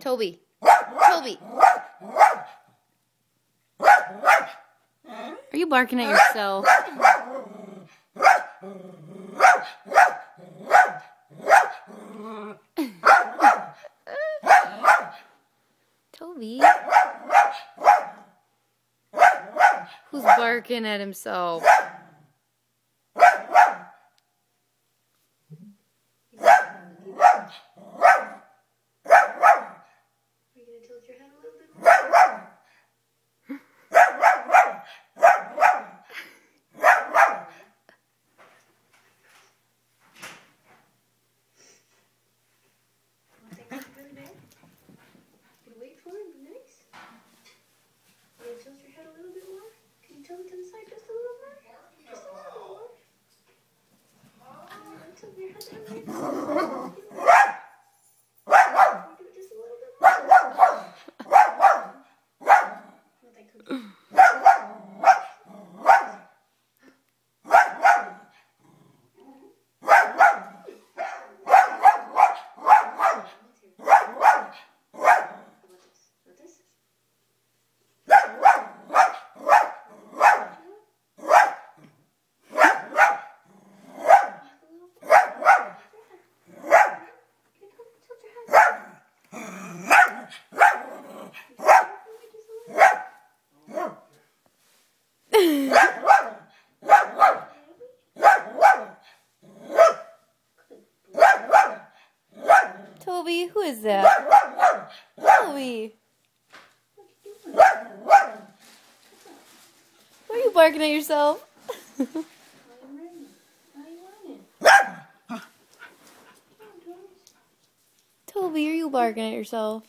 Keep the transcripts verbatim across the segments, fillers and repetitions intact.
Toby. Toby. Are you barking at yourself? Toby? Who's barking at himself? Tilt your head a little bit more. Can you tilt it to the side just a little more? Just a little more. Uh, tilt your head down right now. Do it just a little bit more. Not that cookie. Toby, who is that? Toby. Why are you barking at yourself? Toby, are you barking at yourself?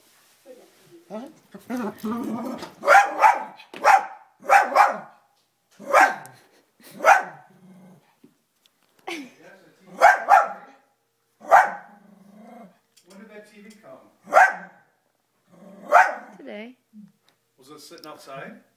When did that T V come? Today. Was it sitting outside?